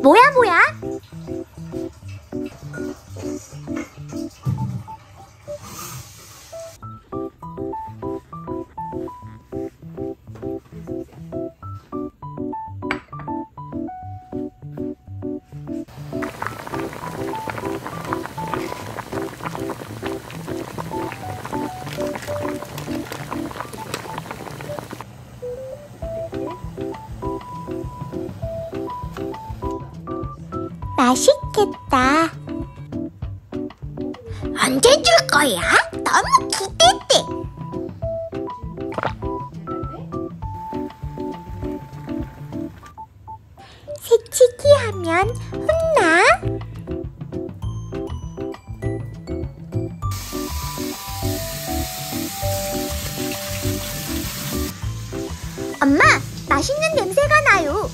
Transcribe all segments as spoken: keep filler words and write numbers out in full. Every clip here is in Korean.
뭐야 뭐야? 맛있겠다. 언제 줄 거야? 너무 기대돼. 새치기 하면 혼나? 엄마, 맛있는 냄새가 나요.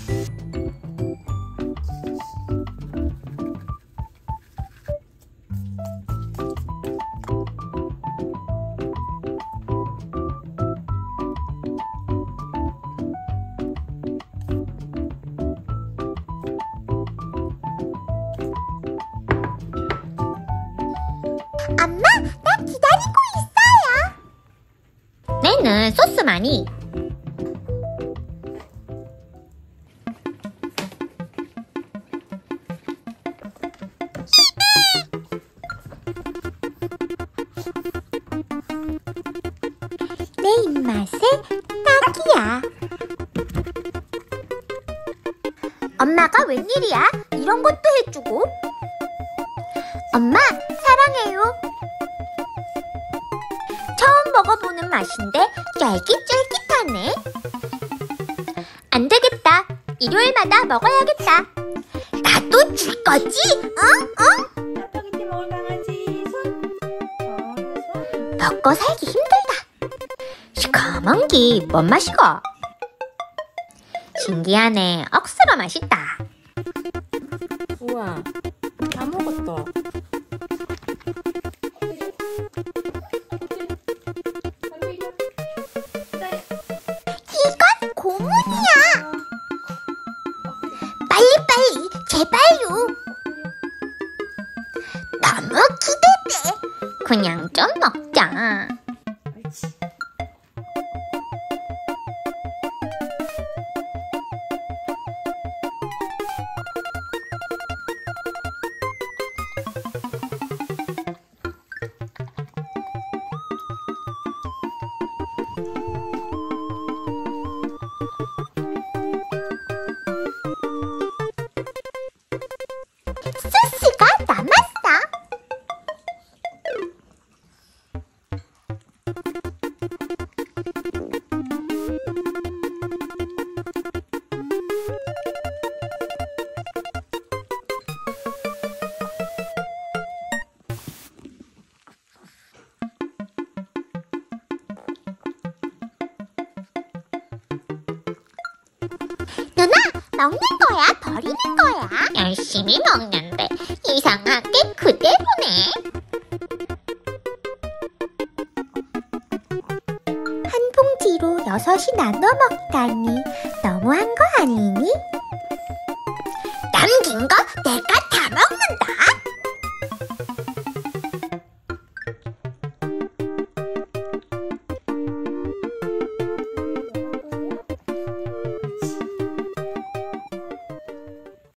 엄마, 나 기다리고 있어요. 내는 소스 많이. 내 입맛에 딱이야. 엄마가 웬일이야? 이런 것도 해주고. 엄마, 사랑해요. 처음 먹어보는 맛인데 쫄깃쫄깃하네. 안 되겠다. 일요일마다 먹어야겠다. 나도 줄 거지? 응? 응? 짜파게티 먹을 강아지 손. 어, 손. 먹고 살기 힘들다. 시커먼 기 뭔 맛이고? 신기하네. 억수로 맛있다. 우와, 다 먹었다. 이건 고문이야. 빨리빨리 제발요. 너무 기대돼. 그냥 좀 먹자. 소스가 남았어. 누나, 먹는 거야? 버리는 거야? 열심히 먹는데 이상하게 그대로네. 한 봉지로 여섯이 나눠 먹다니 너무한 거 아니니? 남긴 거 내가